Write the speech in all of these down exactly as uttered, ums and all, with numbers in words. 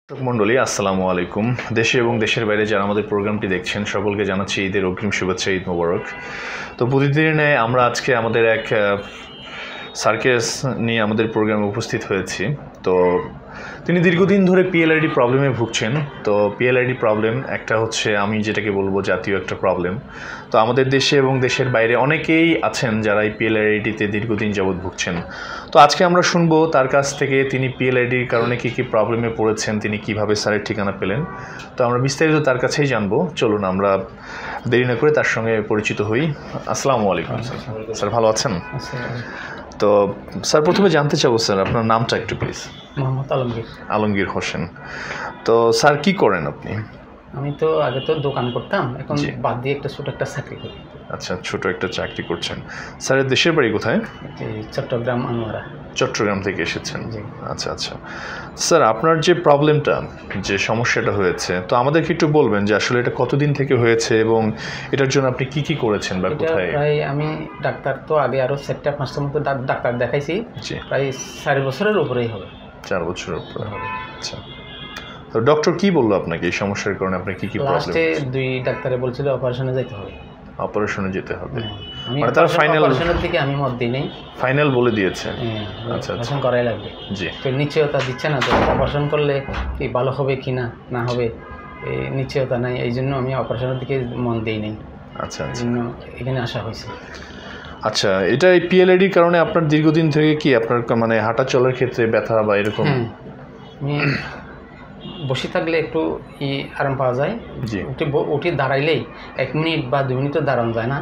দর্শক মণ্ডলী আসসালামু আলাইকুম। দেশে এবং দেশের বাইরে যারা আমাদের প্রোগ্রামটি দেখছেন সকলকে জানাচ্ছি ঈদের অগ্রিম শুভেচ্ছা, ঈদ মোবারক। তো প্রতিদিনের ন্যায় আমরা আজকে আমাদের এক সার্কেস নিয়ে আমাদের প্রোগ্রামে উপস্থিত হয়েছি। তো তিনি দীর্ঘদিন ধরে পিএলআইডি প্রবলেমে ভুগছেন। তো পিএলআইডি প্রবলেম একটা হচ্ছে, আমি যেটাকে বলবো জাতীয় একটা প্রবলেম। তো আমাদের দেশে এবং দেশের বাইরে অনেকেই আছেন যারা এই পিএলআইডিতে দীর্ঘদিন যাবৎ ভুগছেন। তো আজকে আমরা শুনবো তার কাছ থেকে তিনি পিএলআইডির কারণে কী কী প্রবলেমে পড়েছেন, তিনি কিভাবে স্যারের ঠিকানা পেলেন। তো আমরা বিস্তারিত তার কাছেই জানবো। চলুন আমরা দেরি না করে তার সঙ্গে পরিচিত হই। আসসালামু আলাইকুম স্যার, ভালো আছেন? তো স্যার প্রথমে জানতে চাবো স্যার আপনার নামটা একটু প্লিজ। মোহাম্মদ আলমগীর আলমগীর হোসেন। তো স্যার কি করেন আপনি? আমি তো আগে তো দোকান করতাম, এখন বাদ দিয়ে একটা ছোট একটা চাকরি করি। আচ্ছা, ছোট একটা চাকরি করছেন। স্যারের দেশের বাড়ি কোথায়? চট্টগ্রাম আনোয়ারা। চট্টগ্রাম থেকে এসেছেন? আচ্ছা আচ্ছা স্যার, আপনার যে প্রবলেমটা, যে সমস্যাটা হয়েছে, তো আমাদেরকে একটু বলবেন যে আসলে এটা কতদিন থেকে হয়েছে এবং এটার জন্য আপনি কি কি করেছেন বা কোথায়? প্রায় আমি ডাক্তার তো আগে আরও চারটা পাঁচটা মতো ডাক্তার দেখাইছি, প্রায় চার বছরের উপরেই হবে। চার বছরের উপরে হবে। আচ্ছা, তো ডক্টর কি বললো আপনাকে এই সমস্যার কারণে আপনার কি কি প্রবলেম? লাস্টে দুই ডাক্তারে বলছিল অপারেশনে যেতে হবে। অপারেশনে যেতে হবে মানে তার ফাইনাল অপারেশনের দিকে আমি মত দিই নাই, ফাইনাল বলে দিয়েছে। আচ্ছা, অপারেশন করাই লাগবে। জি, তো নিশ্চয়তা দিচ্ছে না তো অপারেশন করলে কি ভালো হবে কি না না হবে, এই নিশ্চয়তা নাই, এই জন্য আমি অপারেশনের দিকে মন দিই নাই। আচ্ছা, এই জন্য এখানে আসা হয়েছে। আচ্ছা, এটা এই পিএলআইডির কারণে আপনার দীর্ঘদিন থেকে কি আপনার মানে হাঁটা চলার ক্ষেত্রে ব্যথা বা এরকম? আমি বসে থাকলে একটু ই আরাম পাওয়া যায়, উঠে উঠে দাঁড়াইলেই এক মিনিট বা দুই মিনিটও দাঁড়ানো যায় না।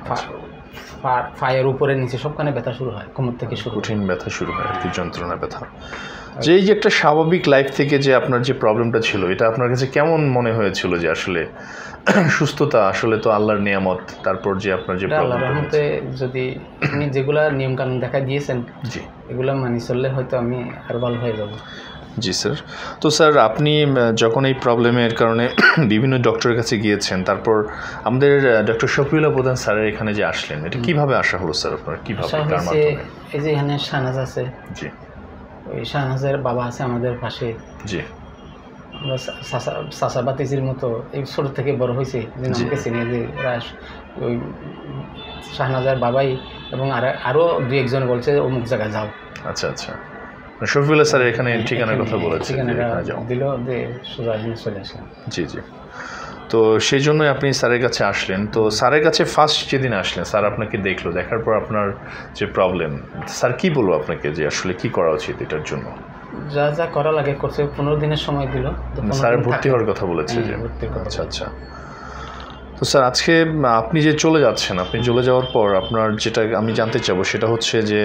পায়ের উপরে নিচে সবখানে ব্যথা শুরু হয়, কোমর থেকে শুরু, কঠিন ব্যথা শুরু হয় আর কি, যন্ত্রণা ব্যথা। যে এই যে একটা স্বাভাবিক লাইফ থেকে যে আপনার যে প্রবলেমটা ছিল, এটা আপনার কাছে কেমন মনে হয়েছিল যে আসলে সুস্থতা আসলে তো আল্লাহর নিয়ামত, তারপর যে আপনার যে আল্লাহর রহমতে যদি আপনি যেগুলা নিয়ম কানুন দেখা দিয়েছেন জি এগুলো মানি চললে হয়তো আমি আরো ভালো হয়ে যাব। জি স্যার। তো স্যার আপনি যখন এই প্রবলেমের কারণে বিভিন্ন ডক্টরের কাছে গিয়েছেন, তারপর আমাদের ডক্টর শফিউল্লাহ প্রধান স্যারের এখানে যে আসলেন, এটা কিভাবে আসা হলো স্যার আপনার? কিভাবে? এই যে এখানে শাহনাজ আছে, জি, ওই শাহনাজের বাবা আছে আমাদের পাশে। জি, আমরা চাচা বাতিজির মতো এই ছোট থেকে বড় হয়েছে, যে নামকে চিনি, যে ওই শাহনাজের বাবাই এবং আর আরও দুই একজন বলছে অমুক জায়গায় যাও। আচ্ছা আচ্ছা, শফিউল্লাহ স্যার এখানে ঠিকানার কথা বলেছে, ঠিকানাটা দিল যে সোজা এখানে চলে আসলাম। জি জি। তো সেই জন্যই আপনি স্যারের কাছে আসলেন। তো স্যারের কাছে ফার্স্ট যেদিন আসলেন, স্যার আপনাকে দেখলো, দেখার পর আপনার যে প্রবলেম, স্যার কি বললো আপনাকে যে আসলে কি করা উচিত এটার জন্য? যা যা করা লাগে করছে, পনেরো দিনের সময় দিল। স্যার ভর্তি হওয়ার কথা বলেছে যে? আচ্ছা আচ্ছা। তো স্যার আজকে আপনি যে চলে যাচ্ছেন, আপনি চলে যাওয়ার পর আপনার যেটা আমি জানতে চাবো সেটা হচ্ছে যে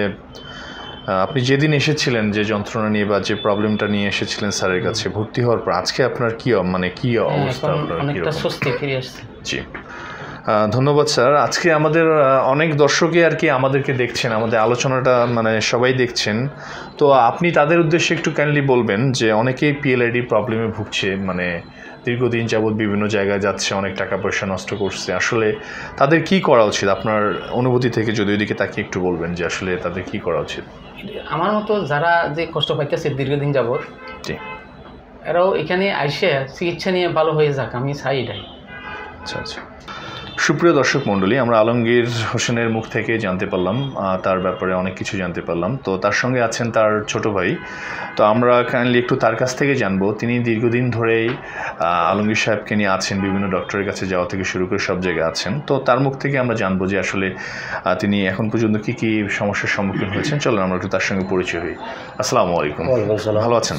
আপনি যেদিন এসেছিলেন যে যন্ত্রণা নিয়ে বা যে প্রবলেমটা নিয়ে এসেছিলেন স্যারের কাছে ভর্তি হওয়ার পর, আজকে আপনার কি মানে কি অবস্থা? অনেকটা স্বস্তি ফিরে আসছে। জি, ধন্যবাদ স্যার। আজকে আমাদের অনেক দর্শকই আর কি আমাদেরকে দেখছেন, আমাদের আলোচনাটা মানে সবাই দেখছেন। তো আপনি তাদের উদ্দেশ্যে একটু কাইন্ডলি বলবেন যে অনেকেই পিএলআইডি প্রবলেমে ভুগছে, মানে দীর্ঘদিন যাবৎ বিভিন্ন জায়গায় যাচ্ছে, অনেক টাকা পয়সা নষ্ট করছে, আসলে তাদের কি করা উচিত? আপনার অনুভূতি থেকে যদি ওইদিকে তাকিয়ে একটু বলবেন যে আসলে তাদের কি করা উচিত? আমার মতো যারা যে কষ্ট পাইতেছে দীর্ঘদিন যাবৎ, জি, এরাও এখানে আইসে চিকিৎসা নিয়ে ভালো হয়ে যাক, আমি চাই এটাই। আচ্ছা আচ্ছা। সুপ্রিয় দর্শক মণ্ডলী, আমরা আলমগীর হোসেনের মুখ থেকে জানতে পারলাম, তার ব্যাপারে অনেক কিছু জানতে পারলাম। তো তার সঙ্গে আছেন তার ছোট ভাই। তো আমরা কাইন্ডলি একটু তার কাছ থেকে জানবো। তিনি দীর্ঘদিন ধরেই আলমগীর সাহেবকে নিয়ে আছেন, বিভিন্ন ডক্টরের কাছে যাওয়া থেকে শুরু করে সব জায়গায় আছেন। তো তার মুখ থেকে আমরা জানবো যে আসলে তিনি এখন পর্যন্ত কী কী সমস্যার সম্মুখীন হয়েছেন। চলুন আমরা একটু তার সঙ্গে পরিচয় হই। আসসালামু আলাইকুম। ভালো আছেন?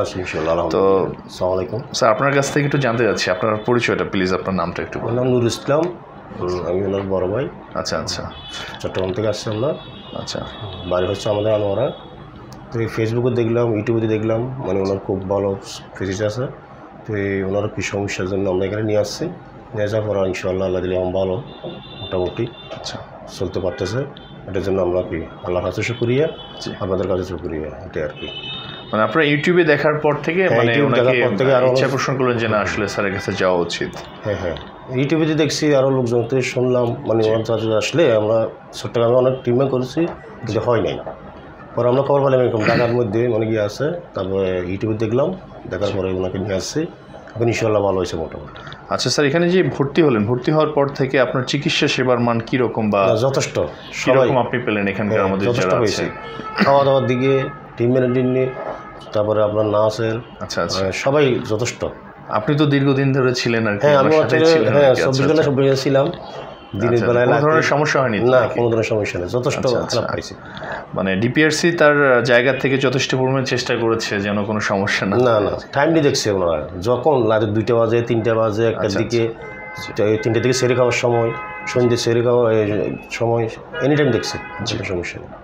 তো স্যার আপনার কাছ থেকে একটু জানতে যাচ্ছি আপনার পরিচয়টা, প্লিজ আপনার নামটা একটু বলুন। নাম নুর ইসলাম, আমি ওনার বড় ভাই। আচ্ছা আচ্ছা। চট্টগ্রাম থেকে আসছি আমরা। আচ্ছা, বাড়ি হচ্ছে আমাদের আনোয়ারা। তো এই ফেসবুকে দেখলাম, ইউটিউবে দেখলাম, মানে ওনার খুব ভালো ফিজিস আছে। তো এই ওনার কী সমস্যার জন্য আমরা এখানে নিয়ে আসছি। নিয়ে যাওয়ার পর ইনশাআল্লাহ আল্লাহ দিলে আমার ভালো মোটামুটি আচ্ছা চলতে পারতেছে। এটার জন্য আমরা কি আল্লাহর কাছে শুকরিয়া, আপনাদের কাছে শুকরিয়া, এটাই আর কি। মানে আপনারা ইউটিউবে দেখার পর থেকে মানে ওনাকে ইচ্ছা পোষণ করলেন যে না আসলে স্যারের কাছে যাওয়া উচিত? হ্যাঁ হ্যাঁ, ইউটিউবে দেখছি, আরও লোকজন থেকে শুনলাম, মানে ওনার কাছে আসলে আমরা চট্টগ্রামে অনেক ট্রিটমেন্ট করেছি, কিন্তু হয় নাই। পরে আমরা খবর পেলাম এরকম ঢাকার মধ্যে অনেক ইয়ে আছে, তারপরে ইউটিউবে দেখলাম, দেখার পরে ওনাকে নিয়ে আসছি, এখন ইনশাল্লাহ ভালো হয়েছে মোটামুটি। আচ্ছা স্যার, এখানে যে ভর্তি হলেন, ভর্তি হওয়ার পর থেকে আপনার চিকিৎসা সেবার মান কীরকম বা যথেষ্ট কীরকম আপনি পেলেন এখানকার আমাদের যারা আছে? খাওয়া দাওয়ার দিকে টিম ম্যানেজমেন্ট, তারপরে আপনার নার্সের, আচ্ছা আচ্ছা সবাই যথেষ্ট। আপনি তো দীর্ঘদিন ধরে ছিলেন আর কি? হ্যাঁ, আমি হ্যাঁ চব্বিশ ঘন্টা সব ছিলাম, দিনের বেলায় কোনো ধরনের সমস্যা হয়নি? না, কোনো ধরনের সমস্যা নেই, যথেষ্ট খারাপ পাইছি। মানে ডিপিআরসি তার জায়গা থেকে যথেষ্ট পরিমাণে চেষ্টা করেছে যেন কোনো সমস্যা না। না না, টাইমলি দেখছে ওনারা, যখন রাতে দুইটা বাজে, তিনটা বাজে, একটার দিকে, তিনটা দিকে সেরে খাওয়ার সময়, সন্ধ্যে সেরে খাওয়ার সময়, এনি টাইম দেখছে, কোনো সমস্যা নেই,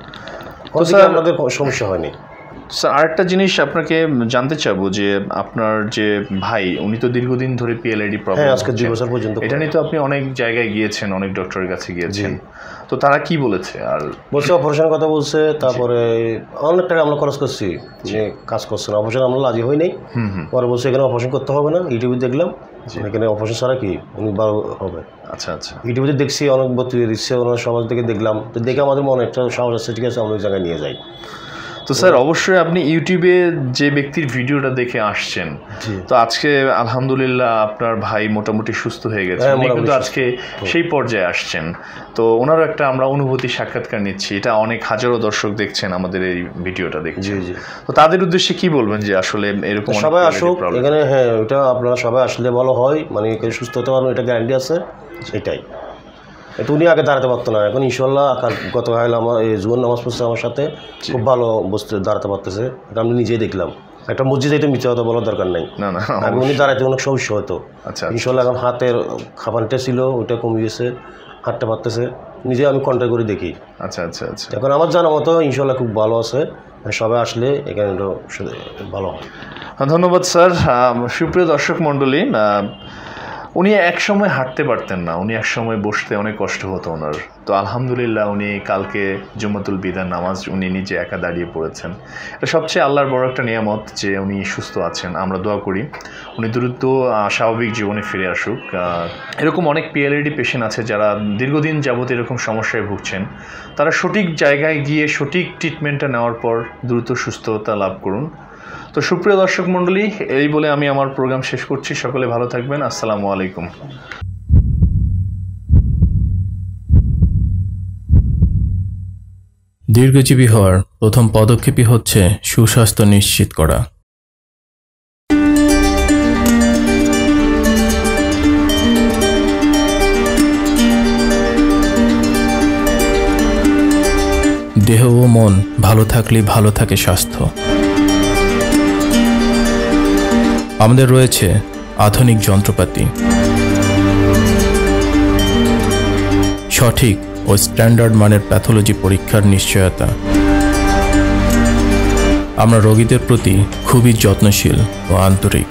আমাদের সমস্যা হয়নি। স্যার আরেকটা জিনিস আপনাকে জানতে চাবো যে আপনার যে ভাই, উনি তো দীর্ঘদিন ধরে পিএলআইডি প্রবলেম, আজকে দুই বছর পর্যন্ত, এটা নিয়ে তো আপনি অনেক জায়গায় গিয়েছেন, অনেক ডক্টরের কাছে গিয়েছেন, তো তারা কি বলেছে? আর বলছে অপারেশনের কথা বলছে, তারপরে অনেক টাকা আমরা খরচ করছি, যে কাজ করছে না, অপারেশন আমরা রাজি হই নাই, পরে বলছে এখানে অপারেশন করতে হবে না, ইউটিউবে দেখলাম এখানে অপারেশন ছাড়া কি উনি ভালো হবে। আচ্ছা আচ্ছা, ইউটিউবে দেখছি, অনেক ভর্তি দিচ্ছে, ওনার সমাজ থেকে দেখলাম, তো দেখে আমাদের মনে একটা সাহস আসছে, ঠিক আছে আমরা ওই জায়গায় নিয়ে যাই। তো স্যার অবশ্যই আপনি ইউটিউবে যে ব্যক্তির ভিডিওটা দেখে আসছেন, তো আজকে আলহামদুলিল্লাহ আপনার ভাই মোটামুটি সুস্থ হয়ে গেছে, উনি কিন্তু আজকে সেই পর্যায়ে আসছেন, তো ওনারও একটা আমরা অনুভূতি সাক্ষাৎকার নিচ্ছি, এটা অনেক হাজারো দর্শক দেখছেন আমাদের এই ভিডিওটা দেখছেন, তো তাদের উদ্দেশ্যে কি বলবেন যে আসলে এরকম সবাই আসুক এখানে? হ্যাঁ, ওইটা আপনারা সবাই আসলে ভালো হয়, মানে সুস্থ হতে পারবেন, এটা গ্যারান্টি আছে, সেটাই। এটা উনি আগে দাঁড়াতে পারতো না, এখন ইনশাল্লাহ গত কাল আমার এই জুয়ার নামাজ পড়ছে আমার সাথে, খুব ভালো বসতে দাঁড়াতে পারতেছে, এটা আমি নিজেই দেখলাম। একটা মসজিদে এটা মিথ্যা কথা বলার দরকার নাই, না না, আগে উনি দাঁড়াতে অনেক সমস্যা হতো। আচ্ছা, ইনশাল্লাহ এখন হাতের খাবারটা ছিল ওইটা কমে গেছে, হাতটা পারতেছে, নিজে আমি কন্ট্যাক্ট করে দেখি। আচ্ছা আচ্ছা আচ্ছা, এখন আমার জানা মতো ইনশাল্লাহ খুব ভালো আছে, সবাই আসলে এখানে ভালো হয়। ধন্যবাদ স্যার। সুপ্রিয় দর্শক মণ্ডলী, উনি এক সময় হাঁটতে পারতেন না, উনি এক সময় বসতে অনেক কষ্ট হতো ওনার, তো আলহামদুলিল্লাহ উনি কালকে জুম্মাতুল বিদার নামাজ উনি নিজে একা দাঁড়িয়ে পড়েছেন, এটা সবচেয়ে আল্লাহর বড় একটা নিয়ামত যে উনি সুস্থ আছেন। আমরা দোয়া করি উনি দ্রুত স্বাভাবিক জীবনে ফিরে আসুক। এরকম অনেক পিএলআইডি পেশেন্ট আছে যারা দীর্ঘদিন যাবত এরকম সমস্যায় ভুগছেন, তারা সঠিক জায়গায় গিয়ে সঠিক ট্রিটমেন্টটা নেওয়ার পর দ্রুত সুস্থতা লাভ করুন। তো সুপ্রিয় দর্শক মণ্ডলী, এই বলে আমি আমার প্রোগ্রাম শেষ করছি, সকলে ভালো থাকবেন, আসসালামু আলাইকুম। দীর্ঘজীবী হওয়ার প্রথম পদক্ষেপই হচ্ছে সুস্বাস্থ্য নিশ্চিত করা। দেহ ও মন ভালো থাকলেই ভালো থাকে স্বাস্থ্য। আমাদের রয়েছে আধুনিক যন্ত্রপাতি, সঠিক ও স্ট্যান্ডার্ড মানের প্যাথোলজি পরীক্ষার নিশ্চয়তা। আমরা রোগীদের প্রতি খুবই যত্নশীল ও আন্তরিক।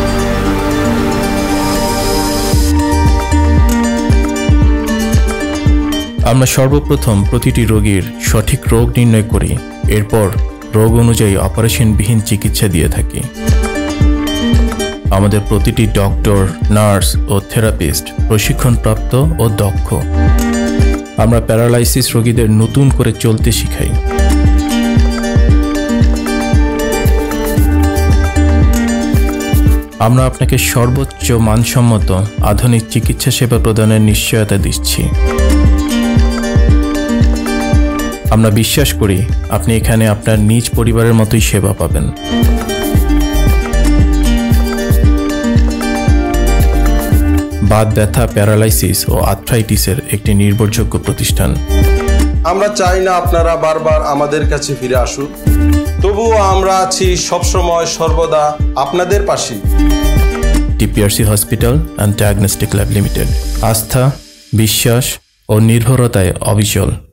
আমরা সর্বপ্রথম প্রতিটি রোগীর সঠিক রোগ নির্ণয় করি, এরপর রোগ অনুযায়ী অপারেশনবিহীন চিকিৎসা দিয়ে থাকি। আমাদের প্রতিটি ডক্টর, নার্স ও থেরাপিস্ট প্রশিক্ষণপ্রাপ্ত ও দক্ষ। আমরা প্যারালাইসিস রোগীদের নতুন করে চলতে শিখাই। আমরা আপনাকে সর্বোচ্চ মানসম্মত আধুনিক চিকিৎসা সেবা প্রদানের নিশ্চয়তা দিচ্ছি। আমরা বিশ্বাস করি আপনি এখানে আপনার নিজ পরিবারের মতোই সেবা পাবেন। বাত ব্যথা, প্যারালাইসিস ও আর্থ্রাইটিসের একটি নির্ভরযোগ্য প্রতিষ্ঠান। আমরা চাই না আপনারা বারবার আমাদের কাছে ফিরে আসুন, তবুও আমরা আছি সবসময় সর্বদা আপনাদের পাশে। DPRC hospital and diagnostic lab limited, আস্থা, বিশ্বাস ও নির্ভরতায় অবিচল।